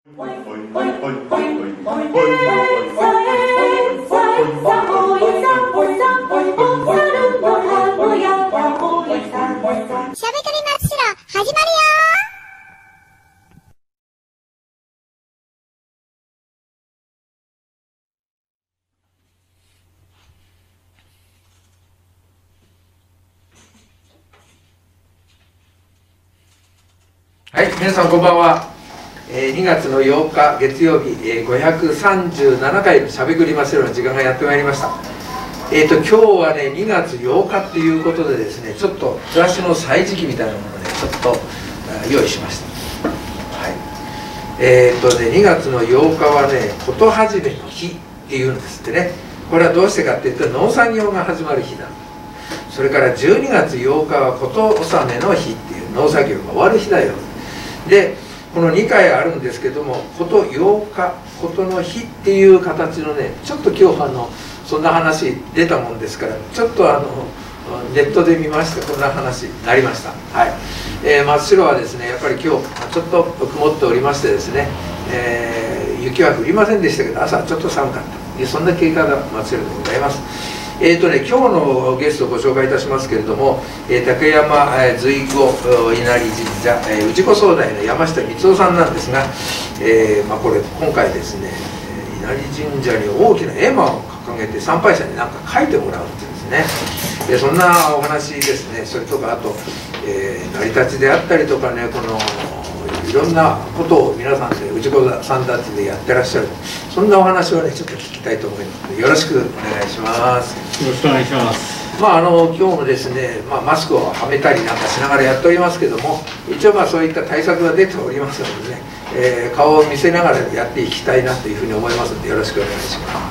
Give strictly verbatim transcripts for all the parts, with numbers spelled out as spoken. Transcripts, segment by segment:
はい、皆さんこんばんは。えー、にがつのようか月曜日、えー、ごひゃくさんじゅうななかいのしゃべくりますよの時間がやってまいりました。えーと今日はねにがつようかっていうことでですね、ちょっと暮らしの歳時記みたいなものをねちょっと用意しました。はい。えーとねにがつのようかはねことはじめの日っていうんですってね。これはどうしてかっていうと農作業が始まる日だ。それからじゅうにがつようかはこと納めの日っていう農作業が終わる日だよ。でこのにかいあるんですけども、ことようか、ことの日っていう形のね、ちょっと今日あのそんな話出たもんですから、ちょっとあのネットで見ましてこんな話になりました。はい。えー、真っ白はですね、やっぱり今日ちょっと曇っておりましてですね、えー、雪は降りませんでしたけど、朝ちょっと寒かった。そんな経過が真っ白でございます。えーとね、今日のゲストをご紹介いたしますけれども、えー、竹山、えー、随後稲荷神社、えー、氏子総代の山下光夫さんなんですが、えーまあ、これ今回ですね稲荷神社に大きな絵馬を掲げて参拝者に何か書いてもらうっていうんですね。でそんなお話ですね。それとかあと、えー、成り立ちであったりとかね、このいろんなことを皆さんで氏子さんたちでやってらっしゃる、そんなお話をねちょっと聞きたいと思いますので、よろしくお願いします。 よろしくお願いします。 まああの今日もですね、まあ、マスクをはめたりなんかしながらやっておりますけども、一応まあそういった対策が出ておりますのでね、えー、顔を見せながらやっていきたいなというふうに思いますので、よろしくお願いします。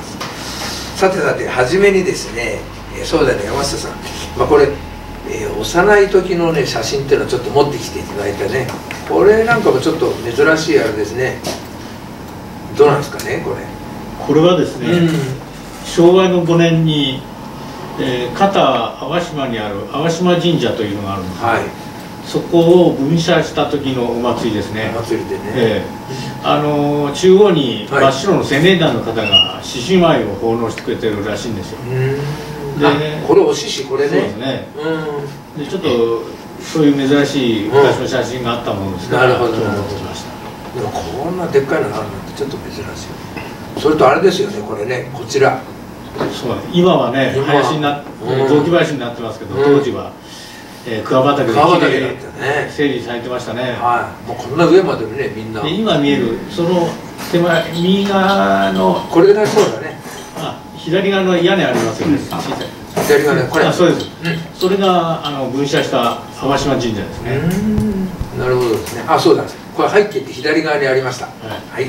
さてさて、初めにですね、総代の山下さん、まあ、これ、えー、幼い時のね写真っていうのをちょっと持ってきていただいてね、これなんかもちょっと珍しいあれですね。どうなんですかね、これ。 これはですね、うん、昭和のごねんに、えー、片淡島にある淡島神社というのがあるんです、はい、そこを分社した時のお祭りですね。 お祭りでね、 えー、あのー、中央に真っ白の青年団の方が獅子舞を奉納してくれてるらしいんですよ。 で、ね、これお獅子、これね。そうですね。 でちょっとそういう珍しい昔の写真があったものですから、 なるほど、 持ってきました。 でもこんなでっかいのがあるなんてちょっと珍しい。それとあれですよね、これね、こちら。 そう今はね、林になっ雑木林になってますけど、当時は、えー、桑畑できれいに整理されてましたね。 はい。もうこんな上までね、みんな。 で今見えるその手前右側のこれがそうだね。 あ、左側の屋根ありますよね。小さい。 左側ね、これ。 あ、そうです。それがあの分社した淡島神社ですね。 なるほどですね。あ、そうだ。これ入っていって左側にありました。はいはい。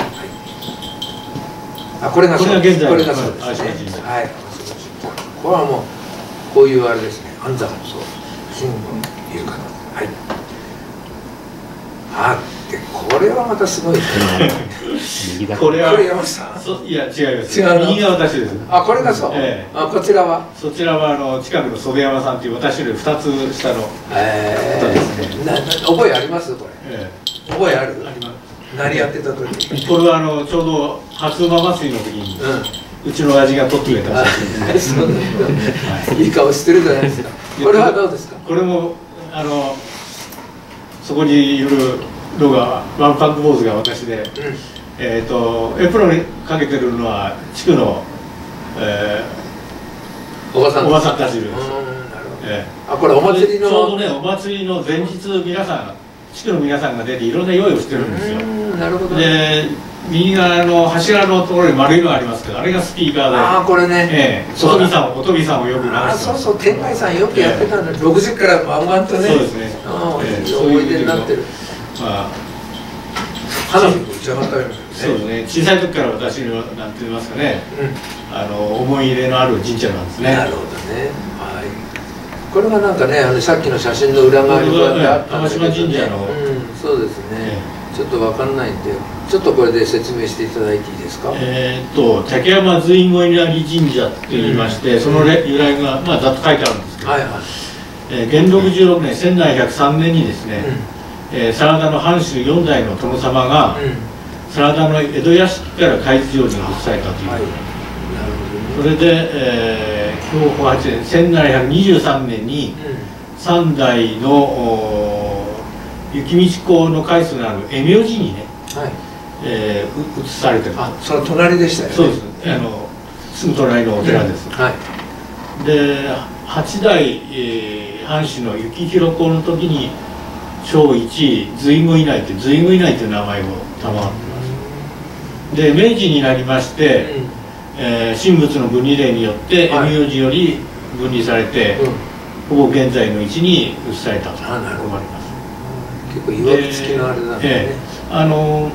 あ、これがそうです。これがそうですね。はい。これはもうこういうあれですね。安坂のそう金吾という方。はい。あ、でこれはまたすごいですね。これは山下さん。 いや違います。違う。右が私です。 あ、これがそう。あ、こちらは。 そちらはあの近くの袖山さんという私より二つ下の方ですね。 覚えありますこれ。覚えある？あります。何やってた時？これはあのちょうど初馬祭りの時に、うちの親父が撮ってくれた写真ですね。 いい顔してるじゃないですか。これはどうですか？ これもあのそこにいるのがワンパンク坊主が私で、えっとエプロンにかけてるのは地区のおばさんおばさんたちです。 あ、これお祭りのちょうどねお祭りの前日皆さん地区の皆さんが出ていろんな用意をしてるんですよ。 なるほど。 で右側の柱のところに丸いのがありますけど、あれがスピーカーで。 ああ、これね。 ええ、おとびさん、おとびさんをよく流してます。 そうそう、天外さんよくやってたんだ。ろくじからワンワンとね。 そうですね。 思い出になってる。まあ花火も打ち上がったよね。 そうですね。小さい時から私のなんて言いますかね。あの思い入れのある神社なんですね。 なるほどね。はい。これがなんかね、あのさっきの写真の裏側にこうやってあったんですけどね。 淡島神社の。 そうですね。ちょっとわかんないんで、ちょっとこれで説明していただいていいですか。 えっと竹山随後稲荷神社と言いまして、その由来がまあざっと書いてあるんですけど、元禄じゅうろくねんせんななひゃくさんねんにですね、真田の藩主よんだいの殿様が真田の江戸屋敷から海津城に移されたという、はい、それで、えー、享保はちねんせんななひゃくにじゅうさんねんに三代の雪道港の開祖のある恵明寺にね、はい、えー、移されてる。 あ、その隣でしたよね。 そうです、うん、あのすぐ隣のお寺です、うん、はい、ではちだい、えー、藩主の幸宏公の時に正一随具以内って随具以内という名前を賜ってます。で明治になりまして、うん、えー、神仏の分離令によって恵明寺より分離されて、うん、ほぼ現在の位置に移されたと思われます。 結構いわくつきのあれなんですね。えー、あの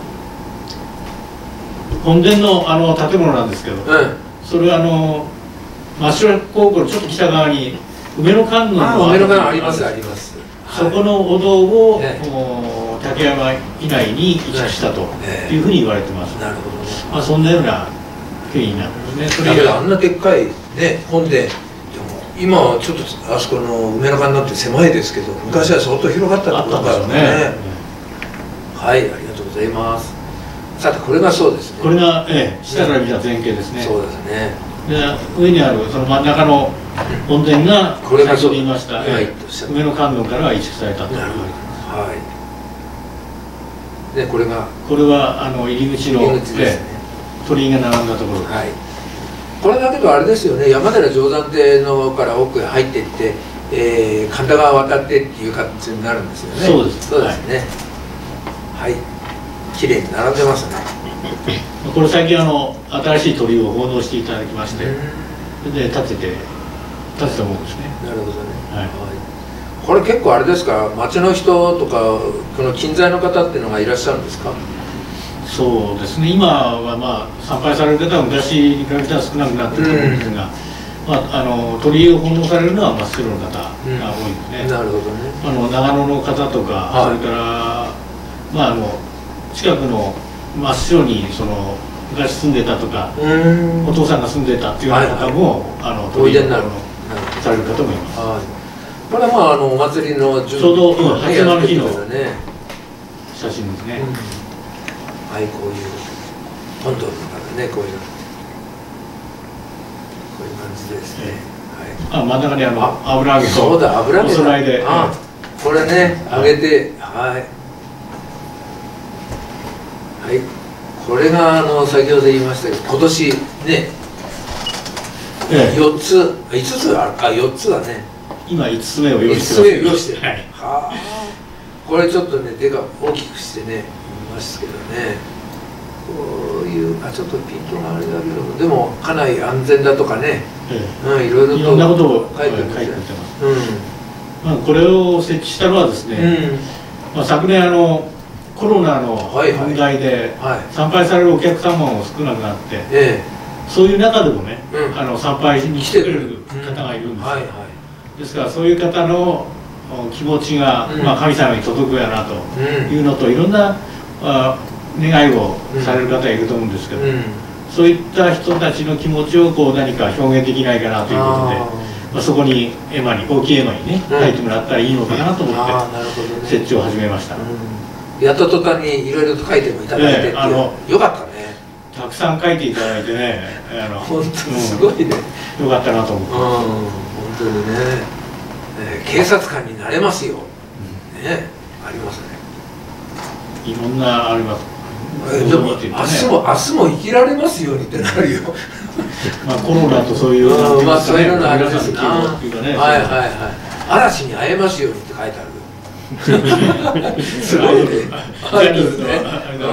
本殿のあの建物なんですけど、うん、それはあの真白高校のちょっと北側に梅の観音の梅の観音ありますあります。 そこのお堂を、ね、竹山以内に移築したというふうに言われてます。 なるほどね。 まあそんなような経緯になるんですね。 だけどあんなでっかいね本殿でも今はちょっとあそこの梅の観音って狭いですけど、昔は相当広がったところからね。はい、ありがとうございます。さてこれがそうですね。 これが、ええ、下から見た前景ですね。 そうですね。 で上にあるその真ん中の本殿が先ほど言いました梅の観音から移築されたと言われてます。 はい。でこれがこれはあの入り口の入り口ですね。鳥居が並んだところ。はい。 これだけどあれですよね。山寺定山亭のから奥へ入っていって、えー、神田川渡ってっていう形になるんですよね。 そうです。 そうですね。はい。綺麗に並んでますね。 これ最近あの新しい鳥居を奉納していただきまして、それで建てて建てたものですね。 なるほどね。はい。これ結構あれですか、町の人とかこの近在の方っていうのがいらっしゃるんですか？ そうですね。今はまあ参拝される方は昔に比べたら少なくなってると思うんですが、まああの鳥居を奉納されるのは真っ白の方が多いですね。 なるほどね。 あの長野の方とか、それからまああの近くの真っ白にその昔住んでたとかお父さんが住んでたっていうような方も鳥居をされる方もいます。 これはまああのお祭りのちょうど初詣の日の写真ですね。 はい、こういう本堂の中でね、こういうこういう感じですね。 あ、真ん中にあの油揚げのお供えでこれね揚げて、はいはい、これがあの先ほど言いましたけど今年ね、ええ、よっついつつあるかよっつだね。 今いつつめを用意してます。いつつめを用意してる、はい、はあ、これちょっとね手が大きくしてね見ますけどね、こういうあちょっとピントがあれだけどでも家内安全だとかね、ええ、うん、いろいろといろんなことを書いてます。うん、まあこれを設置したのはですね、うん、まあ昨年あのコロナの問題で参拝されるお客様も少なくなって、はいはい、そういう中でもね、うん、あの参拝に来てくれる方がいるんですよ。ですからそういう方の気持ちが、うん、まあ神様に届くやなというのと、うん、いろんなあ願いをされる方がいると思うんですけど、うん、そういった人たちの気持ちをこう何か表現できないかなということで、まあ、そこに絵馬に大きい絵馬にね書いてもらったらいいのかなと思って設置を始めました。 やった途端にいろいろと書いてもいただいてっていう、えー、あのよかったね。 たくさん書いていただいてね、あの本当すごいね、 うん、よかったなと思って。うん、 本当にね、えー、警察官になれますよ、うん、ね、ありますね。 いろんなあります。 えー、でも、ね、明日も明日も生きられますようにってなるよ。 まあコロナとそういう、 うん、まあそういうのありますな。はいはいはい。嵐に会えますようにって書いてある。すごいね。 あるんですね。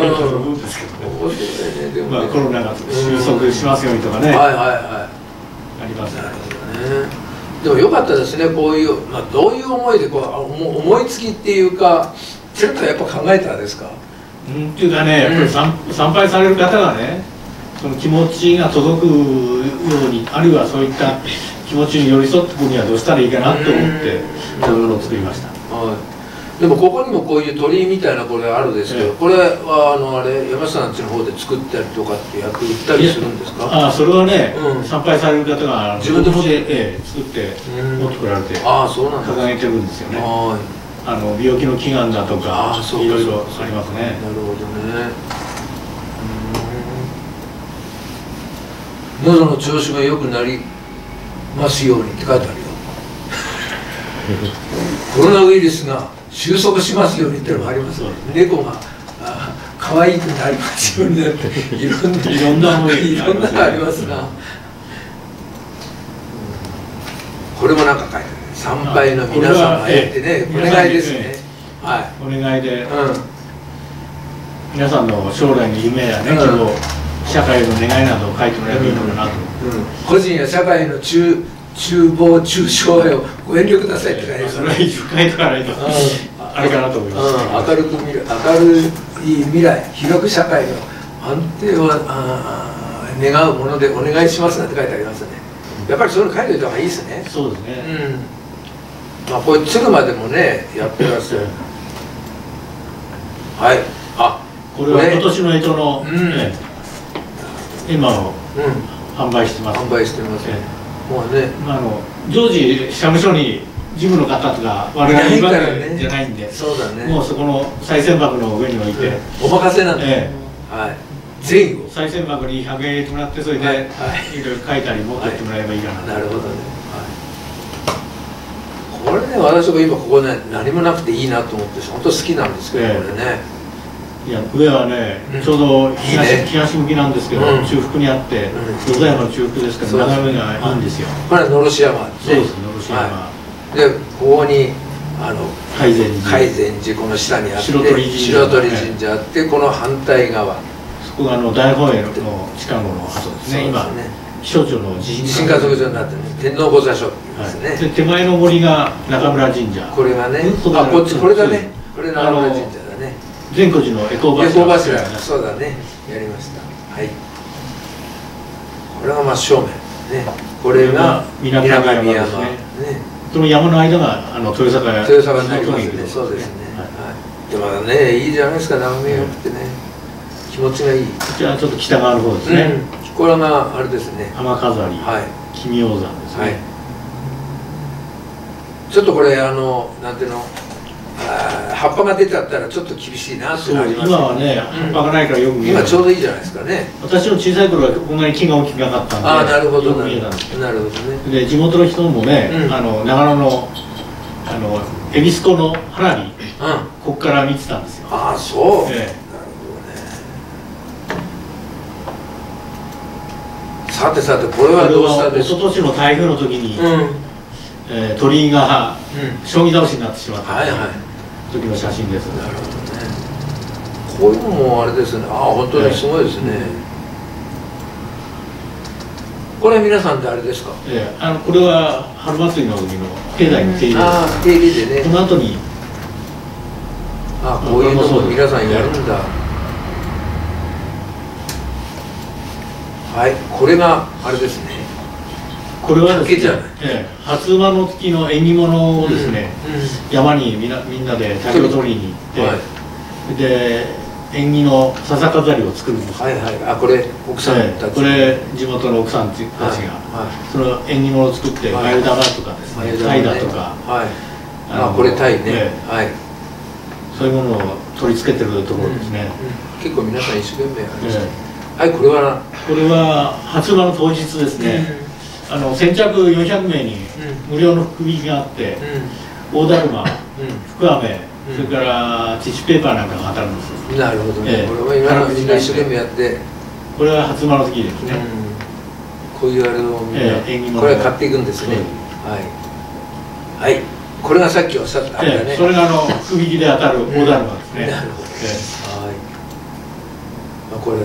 まあコロナが収束しますようにとかね。はいはいはい。あります。なるほどね。でも良かったですね。こういうまあどういう思いでこう思いつきっていうか、ちょっとやっぱ考えたらですか。 うんっていうかね、やっぱり参拝される方がね、その気持ちが届くように、あるいはそういった気持ちに寄り添っていくにはどうしたらいいかなと思ってこういうものを作りました。はい。 でもここにもこういう鳥居みたいなこれあるんですけど、ええ、これはあのあれ山下さんちの方で作ったりとかってやって売ったりするんですか？ ああ、それはね、うん、参拝される方が自分で持って、ええ、作って持ってこられて、 ああ、そうなんです。 掲げてるんですよね。あの病気の祈願だとかいろいろありますね。 なるほどね。 喉の調子が良くなりますようにって書いてあるよ。コロナウイルスが収束しますようにってのもありますね。猫があ可愛くなりますようになっていろんないろんな思いろんなのありますが、これもなんか書いてある。参拝の皆様へってね、お願いですね。はい。 お願いで、 うん、 皆さんの将来の夢やね、希望、社会の願いなどを書いてもらえばいいのかなと。 個人や社会の中中望中傷へをご遠慮くださいって書いてある。 それは一応書いておかないとあれかなと思います。 明るく未来、明るい未来、広く社会の安定をあ願うものでお願いしますなんて書いてありますね。やっぱりそういうの書いておいた方がいいですね。 そうですね。 うん。まあこれ鶴間でもねやってらっしゃる。はい。あ、 これは今年の干支の、 うん、 ね、今の、 うん、 販売してます。 販売してますね。もうね、 まああの常時社務所に事務の方とか我々いるわけじゃないんで、 そうだね。 もうそこの賽銭箱の上に置いて、 お任せなんで、 ええ、はい。全員を賽銭箱にひゃくえん入れてもらって、それで、はい、いろいろ書いたり持ってってもらえばいいかな。 なるほどね。これね、私も今ここね何もなくていいなと思って本当好きなんですけど、これね。 いや上はね、ちょうど東東向きなんですけど、中腹にあって、野沢山の中腹ですから、眺めがいいんですよ。 これは野呂山。 そうです、野呂山。 で、ここにあの海禅寺、 海禅寺この下にあって、 白鳥神社あって、この反対側。 そこがあの大本営の地下の跡ですね。今気象庁の地震観測所になってね、天皇御座所ですね。 で手前の森が中村神社。 これがね、あ、こっちこれだね。これ中村神社だね。 善光寺のエコー柱。エコー柱、そうだね。やりました。はい。これが真正面ね。これが南山ですね。 その山の間があの豊坂豊坂になりますね。そうですね。はい。でもね、いいじゃないですか、眺めよくてね。気持ちがいい。こちらちょっと北側の方ですね。 これがあれですね。 浜飾り。はい。奇妙山ですね。 ちょっとこれあのなんていうの。葉っぱが出ちゃったらちょっと厳しいなってなります。 今はね、葉っぱがないからよく見える。 今ちょうどいいじゃないですかね。 私の小さい頃はこんなに木が大きくなかったんで、 ああ、なるほど、 よく見えたんですけど。 なるほどね。 で、地元の人もね、あの長野のあの恵比寿湖の花火、ここから見てたんですよ。 ああ、そう。なるほどね。さてさて、これはどうしたんですか。 一昨年の台風の時に鳥居が将棋倒しになってしまった時の写真です。 なるほどね。こういうのもあれですね。ああ、本当にすごいですね。これは皆さんであれですか。 ええ、あのこれは春祭りの時の境内の手入れ。 ああ、手入れでね。 この後に。 ああ、こういうのも皆さんやるんだ。はい、これがあれですね。 これはですね、ええ、初馬の月の縁起物をですね、山にみんなみんなで竹を取りに行って、はい、で縁起の笹飾りを作るんです。 はいはい、あ、これ奥さんたち、 これ地元の奥さんたちが、その縁起物を作ってガエル玉とかですね、タイだとか、 あ、これタイね、はい、 そういうものを取り付けてるところですね。 結構皆さん一生懸命やりました。はい、これはこれは初馬の当日ですね。あの先着よんひゃくめいに無料の福引きがあって、大だるま、福飴、それからティッシュペーパーなんかが当たるんです。 なるほどね。これは今のみんな一生懸命やって、 これは初馬の時ですね。 こういうあれをみんなこれは買っていくんですね。はいはい、これがさっきおっしゃったあれだね。 それがあの福引きで当たる大だるまですね。 なるほど。はい、これ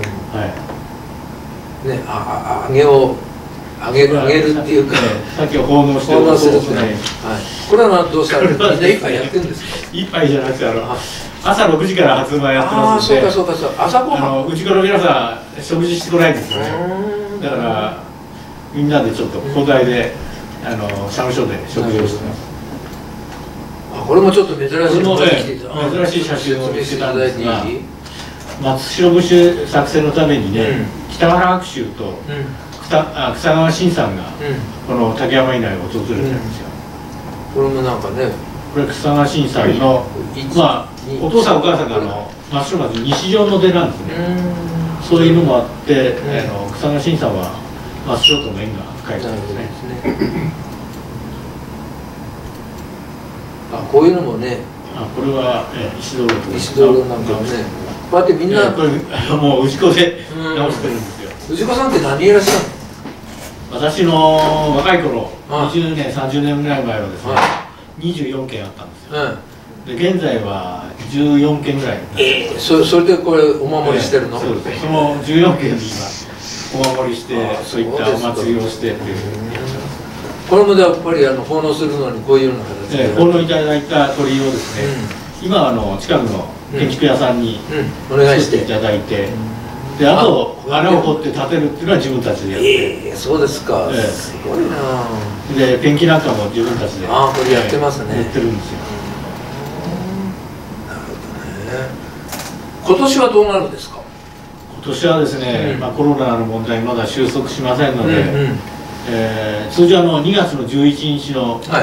ね、ああ、揚げをあげるあげるっていうか、 さっきは奉納して奉納するってね。はい。これはどうしたらみんな一杯やってるんですか。 一杯じゃなくて、あの朝ろくじから初馬やってますので。ああ、そうかそうかそう。朝ごはん。 うちから皆さん食事してこないんですよね。だからみんなでちょっと交代であの社務所で食事をしてます。 あ、これもちょっと珍しい珍しい写真を見せてたんですが、松代節作成のためにね、北原白秋と草川慎さんがこの竹山稲荷を訪れてるんですよ。 これもなんかね、 これ草川慎さんのまあお父さんお母さんがあの松代町西条の出なんですね。 そういうのもあって、うん、あの草野慎さんは真っ白と面が深いですね。 あ、こういうのもね。 あ、これは、えー、石灯籠。 石灯籠なんかもね。こうやってみんな、 えー、これもう氏子で直してるんですよ。 氏子さんって何いらっしゃるの？私の若い頃、にじゅうねん、さんじゅうねんぐらい前はですね、にじゅうよんけんあったんですよ。うん、で現在はじゅうよんけんぐらい。 ええー、そそれでこれお守りしてるの？ えー、そうです。そのじゅうよんけんに今お守りして、そういったお祭りをしてっていう。 これもやっぱりあの奉納するのにこういうような形で、 えー、奉納いただいた鳥居をですね、うん、今あの近くの建築屋さんにお願いしていただいて、であと穴を掘って建てるっていうのは自分たちでやって、 えー、そうですか、えー、すごいな。 でペンキなんかも自分たちであこれやってますね、 やってるんですよ。 なるほどね。今年はどうなるんですか？ 今年はですね、うん、まあ、コロナの問題まだ収束しませんので、うんうん、えー、通常のにがつのじゅういちにちの、はい、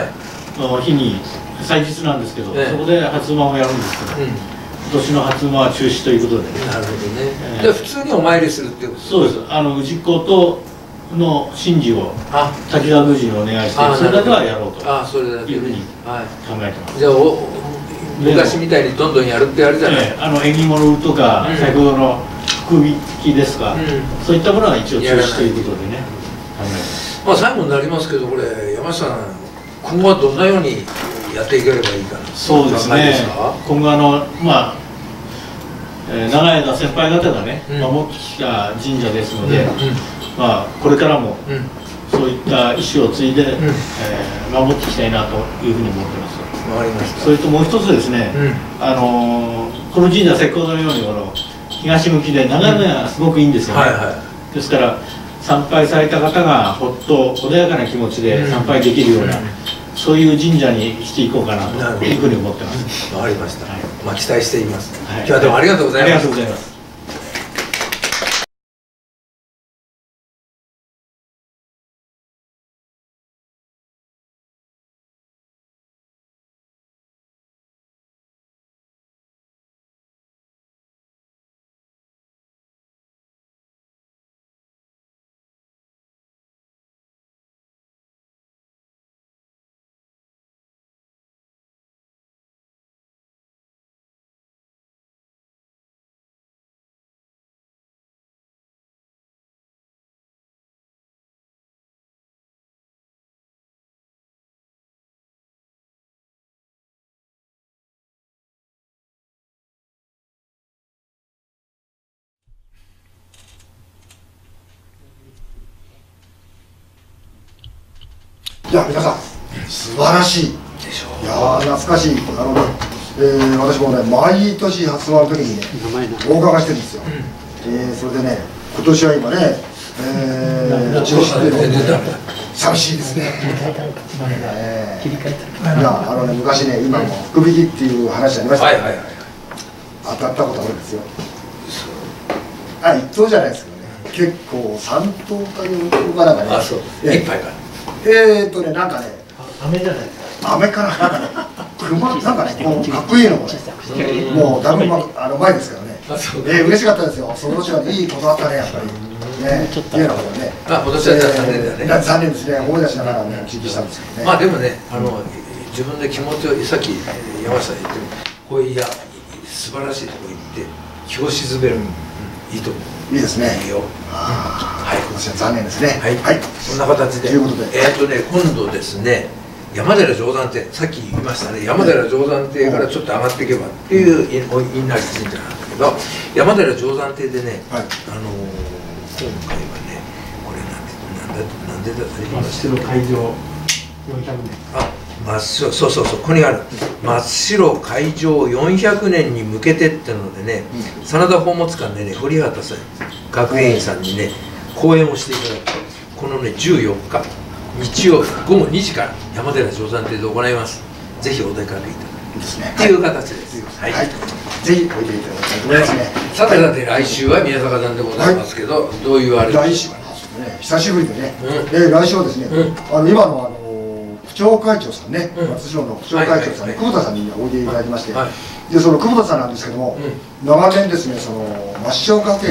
の日に祭日なんですけど、えー、そこで初馬をやるんですけど、うん、今年の初馬は中止ということで、ね、 なるほどね、えー、で普通にお参りするっていうことですか？ そうです。あの氏子との神事を滝沢宮司にお願いして、それだけはやろうというふうに考えてます。 じゃあお昔みたいにどんどんやるってやるじゃない、 えー、あの縁起物とか、うん、先ほどの福引きですか、うん、そういったものは一応中止ということでね、考えてます。 まあ最後になりますけど、これ山下さん今後はどんなようにやっていければいいかな。 そうですね、今後あのまあ、えー、長い間先輩方がね、うん、守ってきた神社ですので、うんうん、まあこれからも、うん、そういった意思を継いで、うん、えー、守っていきたいなというふうに思ってます。 わかりました。 それともう一つですね、うん、あのー、この神社石膏のようにこの東向きで眺めがすごくいいんですよね、うん、はいはい、ですから参拝された方がほっと穏やかな気持ちで参拝できるような、うん、そういう神社にしていこうかなというふうに思ってます。 わかりました、はい、まあ期待しています、はい、今日はどうもありがとうございます。 ありがとうございます。 いや皆さん素晴らしいでしょう。いや懐かしい。あのね、えー、私もね毎年初詣の時にねお伺いしてるんですよ、うん、えー、それでね今年は今ね、えー、中止っていうの寂しいですね。えー、いやあのね昔ね今も福引きっていう話ありましたけど、はいはいはい、当たったことあるんですよ。あ一等じゃないですけどね、結構さん等かよん等かなんかね、 あそういっぱいかえーっとね、なんかね、 飴じゃないですか。 飴かな、なんかね、熊、なんかね、もうかっこいいのもね、もうだいぶあの前ですからね、えー、嬉しかったですよ、その年はね、いいことあったね、やっぱり。ね、ちょっとね、 あ、今年は残念だよね。 残念ですね、思い出しながらね、お聞きしたんですけどね。 まあでもね、あの自分で気持ちを、さっき山下さん言ってる、こういういや、素晴らしいとこ行って、気を鎮める、いいと思う。 いいですね。 いいよ。 はい、今年は残念ですね。 はい、はい、そんな形で。ということで、えっとね、今度ですね、山寺定山亭、さっき言いましたね、山寺定山亭からちょっと上がっていけばっていう因成神社なんだけど、山寺定山亭でね、あの今回はね、これなんでなんでなんでだったら真っ白開場よんひゃくねん。 あ、真っ白、そうそうそう、ここにある真っ白開場よんひゃくねんに向けてってのでね、うん、真田宝物館でね、堀畑さん学芸員さんにね講演をしていただくこのねじゅうよっか日曜日ごごにじから山寺定山亭で行います。ぜひお出かけいただきですねっていう形です。はい、はい、 ぜひおいでいただきたいと思いますね。 さてさて来週は宮坂さんでございますけど、はい、どういうあれ来週はね久しぶりでね、うん、えー、来週はですね、うん、あの今のあの区長会長さんね、うん、松代の区長会長さんね、久保田さんにおいでいただきまして、はい、でその久保田さんなんですけども、うん、長年ですねその抹消学園のね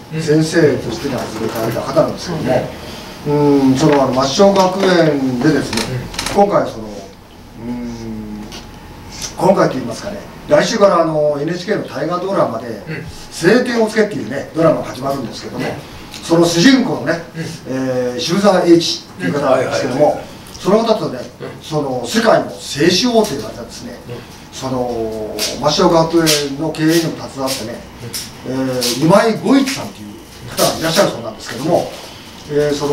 先生としてに始められた方なんですけども、うんそのあの抹消学園でですね、今回そのうん今回といいますかね、来週からあの エヌエイチケー の大河ドラマで「青天を衝け」っていうねドラマが始まるんですけども、その主人公のね、えー、渋沢栄一っていう方なんですけども、その方とね、その世界の聖子王という方ですね、その抹消学園の経営にも携わってね、えー、今井五一さんという方がいらっしゃるそうなんですけども、えー、その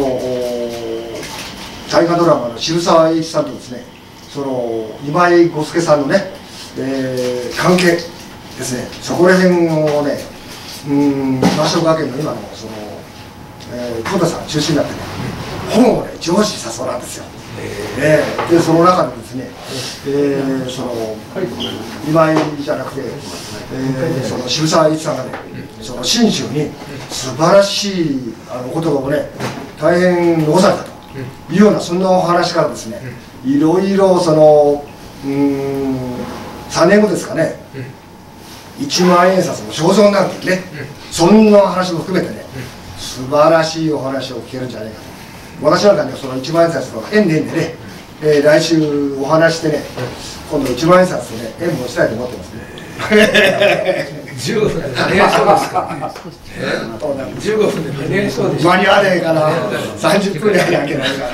大河ドラマの渋沢栄一さんとですね、その今井五助さんのね、えー、関係ですね、そこら辺をね、うん抹消学園の今のその、えー、久保田さんが中心になってね、本をね上司したそうなんですよ。えー、でその中でですね、えー、その今井じゃなくて、えー、その渋沢栄一さんがね、その信州に素晴らしいあの言葉をね大変残されたというような、そんなお話からですね、いろいろそのうーんさんねんごですかね、いちまんえん札の肖像になるっていうね、そんな話も含めてね、素晴らしいお話を聞けるんじゃないかと。私なんかにはそのいちまんえん札とか縁で縁でね、えー、来週お話してね、今度いちまんえん札とね縁もしたいと思ってますね。 じゅうごふんで間に合いそうですか。じゅうごふんで間に合いそうでしょ。 間に合わねえかな。さんじゅっぷんでやらなきゃないから。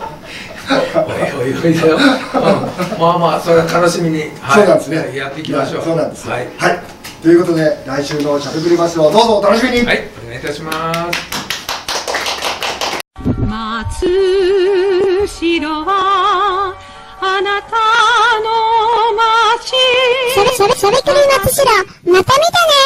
おいおいおいだよ。まあまあそれは楽しみに。 そうなんですね。 やっていきましょう。 そうなんです。はい。ということで来週のしゃべくりますをどうぞお楽しみに。 はい、お願いいたします。 松代はあなたの町。それそれそれくり松代、また見たね。